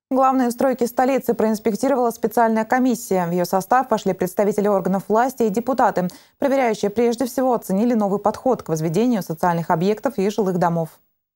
Главные стройки столицы проинспектировала специальная комиссия. В ее состав вошли представители органов власти и депутаты. Проверяющие прежде всего оценили новый подход к возведению социальных объектов и жилых домов.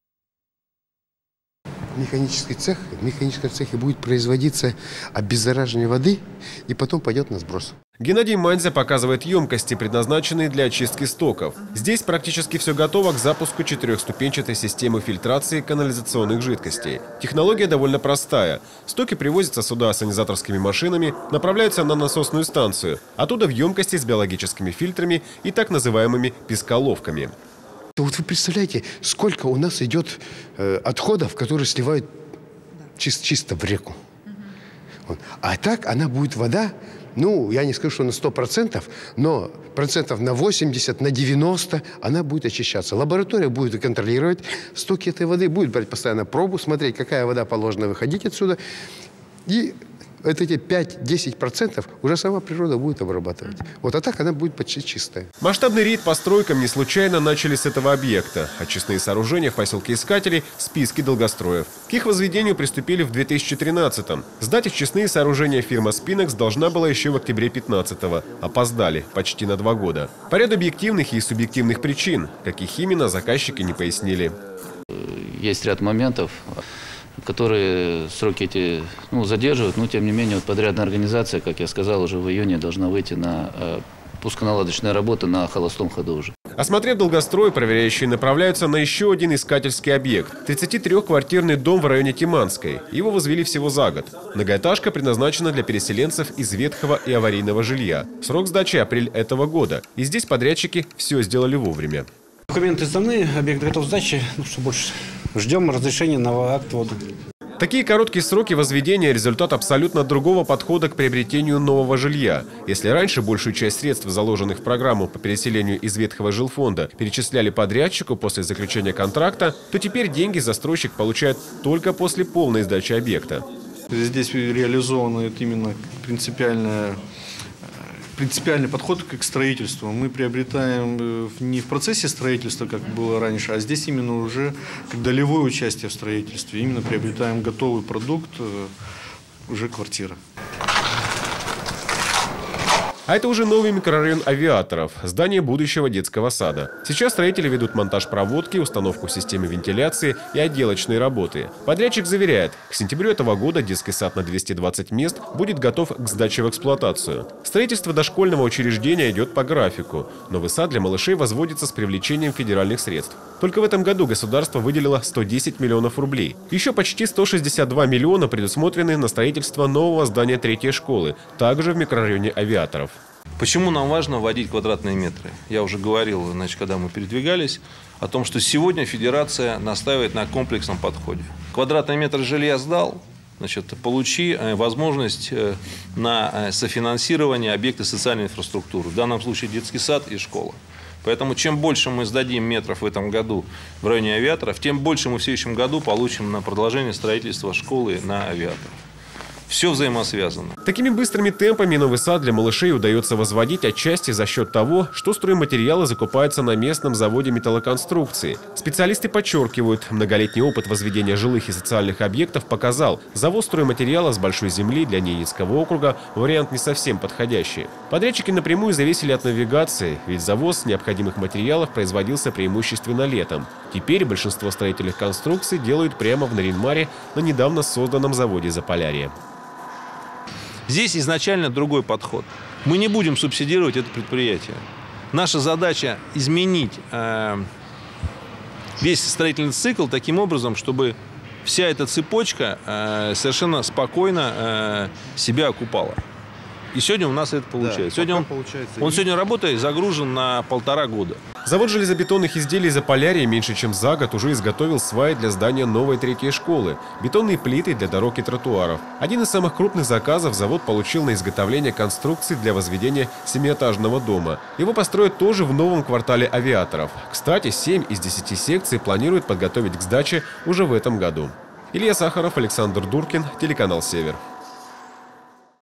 В механическом цехе будет производиться обеззараживание воды и потом пойдет на сброс. Геннадий Манзя показывает емкости, предназначенные для очистки стоков. Здесь практически все готово к запуску 4-ступенчатой системы фильтрации канализационных жидкостей. Технология довольно простая. Стоки привозятся сюда ассанизаторскими машинами, направляются на насосную станцию. Оттуда в емкости с биологическими фильтрами и так называемыми песколовками. Вот вы представляете, сколько у нас идет отходов, которые сливают чисто в реку. А так она будет вода, ну, я не скажу, что на 100%, но процентов на 80, на 90 она будет очищаться. Лаборатория будет контролировать стоки этой воды, будет брать постоянно пробу, смотреть, какая вода положена выходить отсюда. И вот эти 5-10% уже сама природа будет обрабатывать. Вот, а так она будет почти чистая. Масштабный рейд по стройкам не случайно начали с этого объекта. Очистные сооружения в поселке Искателей в списке долгостроев. К их возведению приступили в 2013-м. Сдать очистные сооружения фирма «Спинекс» должна была еще в октябре 2015-го. Опоздали почти на 2 года. По ряду объективных и субъективных причин, каких именно, заказчики не пояснили. Есть ряд моментов, которые сроки эти задерживают, но тем не менее подрядная организация, как я сказал, уже в июне должна выйти на пусконаладочные работы на холостом ходу уже. Осмотрев долгострой, проверяющие направляются на еще один искательский объект – 33-квартирный дом в районе Тиманской. Его возвели всего за год. Многоэтажка предназначена для переселенцев из ветхого и аварийного жилья. Срок сдачи – апрель этого года. И здесь подрядчики все сделали вовремя. Документы сданы, объект готов к сдаче, что больше. Ждем разрешения на акт ввода. Такие короткие сроки возведения – результат абсолютно другого подхода к приобретению нового жилья. Если раньше большую часть средств, заложенных в программу по переселению из ветхого жилфонда, перечисляли подрядчику после заключения контракта, то теперь деньги застройщик получает только после полной сдачи объекта. Здесь реализовано именно принципиальный подход к строительству. Мы приобретаем не в процессе строительства, как было раньше, а здесь именно уже как долевое участие в строительстве. Именно приобретаем готовый продукт, уже квартира. А это уже новый микрорайон Авиаторов, здание будущего детского сада. Сейчас строители ведут монтаж проводки, установку системы вентиляции и отделочные работы. Подрядчик заверяет, к сентябрю этого года детский сад на 220 мест будет готов к сдаче в эксплуатацию. Строительство дошкольного учреждения идет по графику. Новый сад для малышей возводится с привлечением федеральных средств. Только в этом году государство выделило 110 миллионов рублей. Еще почти 162 миллиона предусмотрены на строительство нового здания 3-й школы, также в микрорайоне Авиаторов. Почему нам важно вводить квадратные метры? Я уже говорил, когда мы передвигались, о том, что сегодня Федерация настаивает на комплексном подходе. Квадратный метр жилья сдал, получи возможность на софинансирование объекта социальной инфраструктуры. В данном случае детский сад и школа. Поэтому чем больше мы сдадим метров в этом году в районе Авиаторов, тем больше мы в следующем году получим на продолжение строительства школы на Авиаторов. Все взаимосвязано. Такими быстрыми темпами новый сад для малышей удается возводить отчасти за счет того, что стройматериалы закупаются на местном заводе металлоконструкции. Специалисты подчеркивают, многолетний опыт возведения жилых и социальных объектов показал, завоз стройматериала с большой земли для Ненецкого округа вариант не совсем подходящий. Подрядчики напрямую зависели от навигации, ведь завоз необходимых материалов производился преимущественно летом. Теперь большинство строительных конструкций делают прямо в Нарьян-Маре на недавно созданном заводе «Заполярье». Здесь изначально другой подход. Мы не будем субсидировать это предприятие. Наша задача изменить весь строительный цикл таким образом, чтобы вся эта цепочка совершенно спокойно себя окупала. И сегодня у нас это получается. Да, Он сегодня работает, загружен на 1,5 года. Завод железобетонных изделий «Заполярье» меньше чем за год уже изготовил сваи для здания новой 3-й школы, бетонные плиты для дорог и тротуаров. Один из самых крупных заказов завод получил на изготовление конструкций для возведения 7-этажного дома. Его построят тоже в новом квартале Авиаторов. Кстати, 7 из 10 секций планируют подготовить к сдаче уже в этом году. Илья Сахаров, Александр Дуркин, телеканал «Север».